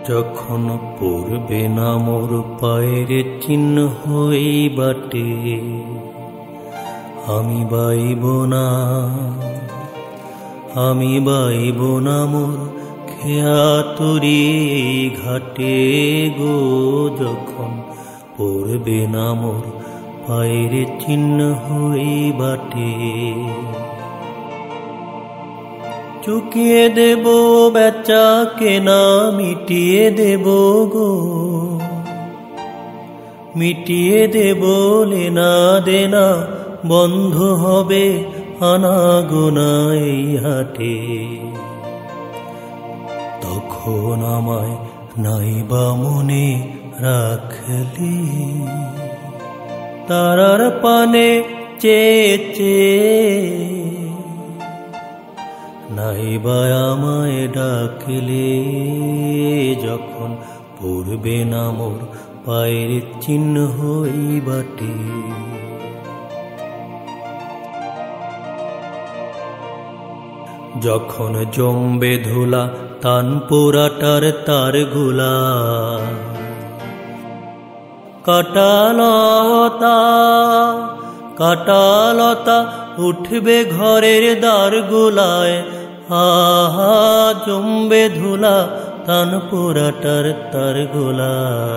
যখন পড়বে না মোর পায়ের চিহ্ন হই বাটে, আমি বাইব না মোর খেয়া তরি ঘাটে গো। যখন পড়বে না মোর পায়ের চিহ্ন হই বাটে, চুকিয়ে দেব বেচা কেনা মিটিয়ে দেব গো, মিটিয়ে দেব লেনা দেনা, বন্ধ হবে আনাগোনা এই হাটে। তখন আমায় নাইবা মনে রাখলি, তারার পানে চেয়ে চেয়ে নাইবা আমায় ডাকলে। যখন পড়বে না মোর পায়ের চিহ্ন হই বাটে, যখন জমবে ধুলা তান পোড়াটার তার গুলা, কাটালতা উঠবে ঘরের দ্বার গুলায়। আহা জমবে ধুলা তান পোড়াটার তার গোলা।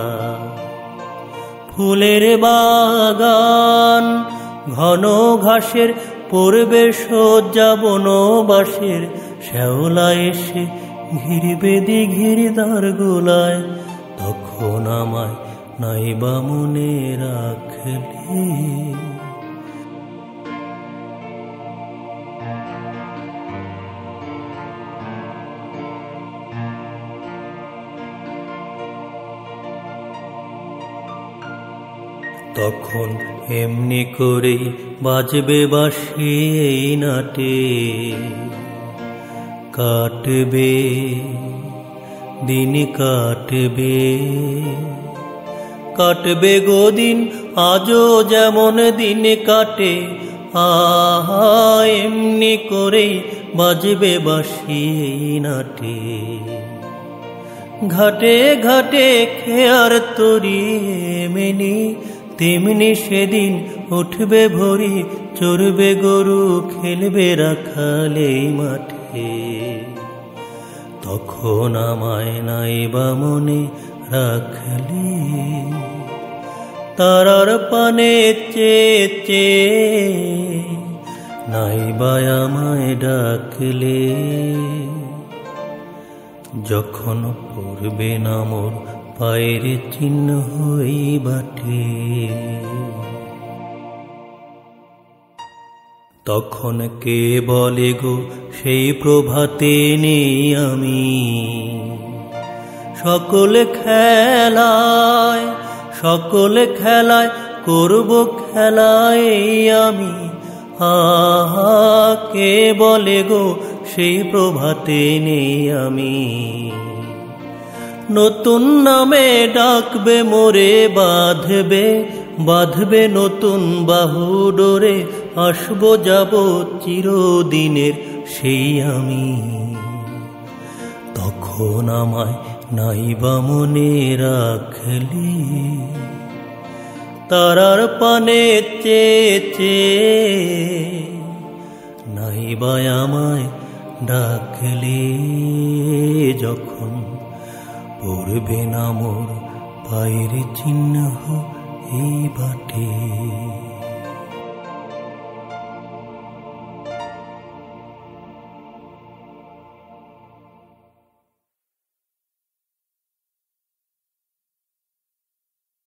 ফুলের বাগান ঘন ঘাসের পড়বে শয্যা বনবাসের, শ্যাওলা এসে ঘিরবে দিঘির দ্বার গোলায়। তখন আমায় নাইবা মনে রাখলি, তখন এমনি করেই বাজবে বাঁশি এই নাটে। কাটবে দিন কাটবে, কাটবে গো দিন আজও যেমন দিন কাটে। আহা এমনি করেই বাজবে বাঁশি এই নাটে। ঘাটে ঘাটে খেয়ার তরি এমনি তেমনি সেদিন উঠবে ভরি, চড়বে গরু খেলবে রাখালে মাঠে। তখন আমায় নাইবা মনে রাখলি, তারার পানে চেয়ে চেয়ে নাইবা আমায় ডাকলে। যখন পড়বে না মোর পায়ের চিহ্ন হই বাটে, তখন কে বলে গো সেই প্রভাতে নেই আমি। সকল খেলায় করব খেলায় আমি। আহা কে বলে গো সেই প্রভাতে নেই আমি। নতুন নামে ডাকবে মোরে বাঁধবে নতুন বাহু ডোরে। আসবো যাব চিরদিনের সেই আমি। তখন আমায় নাইবা মনে রাখলি, তারার পানে চেয়ে চেয়ে নাইবা আমায় ডাকলে। যখন পড়বে না মোর পায়ের চিহ্ন এই বাটে।